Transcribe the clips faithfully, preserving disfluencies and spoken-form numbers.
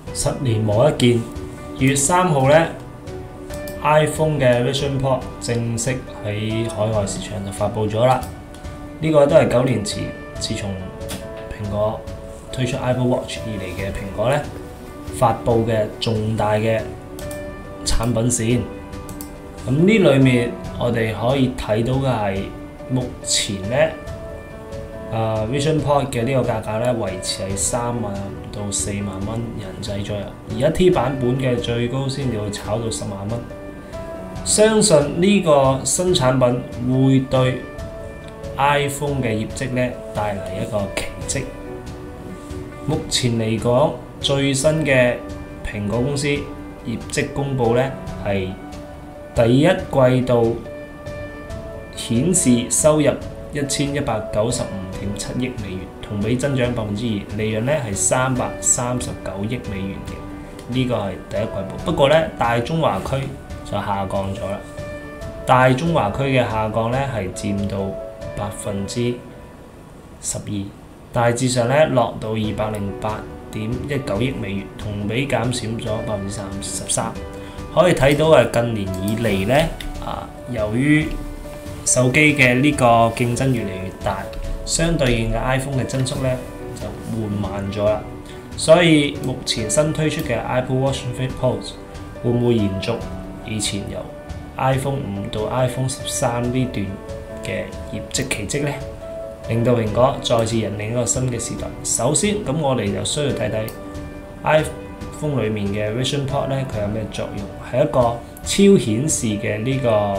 十年磨一劍。二月三號咧 ，iPhone 嘅 Vision Pro 正式喺海外市場就發布咗啦。呢、這個都係九年前，自從蘋果推出 Apple Watch 以嚟嘅蘋果咧發布嘅重大嘅產品線。咁呢裏面我哋可以睇到嘅係目前咧。Uh, Vision Pro 嘅呢個價格咧維持喺三萬到四萬蚊人仔左右，而家 T 版本嘅最高先至會炒到十萬蚊。相信呢個新產品會對 iPhone 嘅業績咧帶嚟一個奇蹟。目前嚟講，最新嘅蘋果公司業績公佈咧係第一季度顯示收入一千一百九十五點七億美元，同比增長百分之二，利潤咧係三百三十九億美元嘅，呢、這個係第一季報。不過咧，大中華區就下降咗啦。大中華區嘅下降咧係佔到百分之十二，大致上咧落到二百零八點一九億美元，同比減少咗百分之三十三。可以睇到係近年以嚟咧啊，由於手機嘅呢個競爭越嚟越大，相對應嘅 iPhone 嘅增速咧就緩慢咗啦。所以目前新推出嘅 Apple Watch Pro 會唔會延續以前由 iPhone 五到 iPhone 十三呢段嘅業績奇蹟咧，令到蘋果再次引領一個新嘅時代？首先，咁我哋就需要睇睇 iPhone 裡面嘅 Vision Pro 咧，佢有咩作用？係一個超顯示嘅呢、這個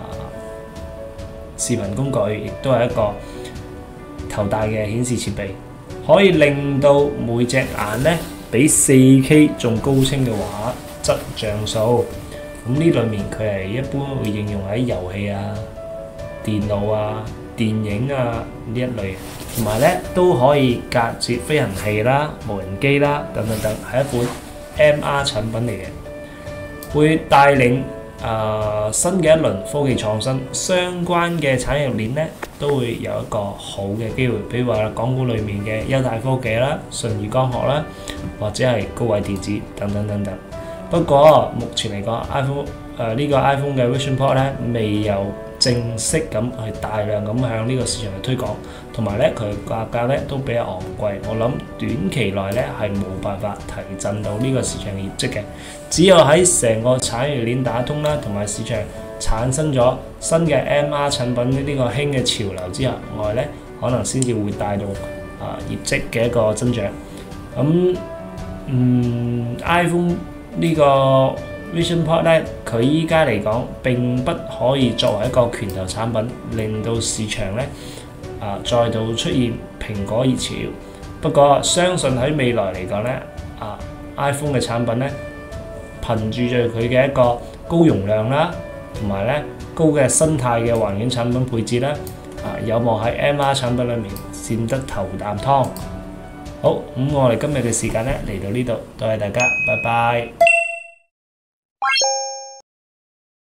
視頻工具，亦都係一個頭大嘅顯示設備，可以令到每隻眼咧比 四 K 仲高清嘅畫質像素。咁呢裏面佢係一般會應用喺遊戲啊、電腦啊、電影啊呢一類，同埋咧都可以隔絕飛行器啦、無人機啦等等等，係一款 M R 產品嚟嘅，會帶領誒、呃、新嘅一輪科技創新，相關嘅產業鏈咧都會有一個好嘅機會，比如話港股裡面嘅優泰科技啦、舜宇光學啦，或者係高偉電子等等等等。不過目前嚟講 ，iPhone 誒、呃、呢、這個 iPhone 嘅 Vision Pro 咧未有正式咁去大量咁向呢個市場去推廣，同埋咧佢價格咧都比較昂貴，我諗短期內咧係冇辦法提振到呢個市場嘅業績嘅。只有喺成個產業鏈打通啦，同埋市場產生咗新嘅 M R 產品呢個興嘅潮流之下外咧，可能先至會帶動啊、呃、業績嘅一個增長。咁嗯 iPhone 呢個 Vision Pro 咧，佢依家嚟講並不可以作為一個拳頭產品，令到市場咧啊再度出現蘋果熱潮。不過相信喺未來嚟講咧，啊 iPhone 嘅產品咧，憑住住佢嘅一個高容量啦，同埋咧高嘅生態嘅環境產品配置啦，啊有望喺 M R 產品裏面佔得頭啖湯。好，咁我哋今日嘅時間咧嚟到呢度，多謝大家，拜拜。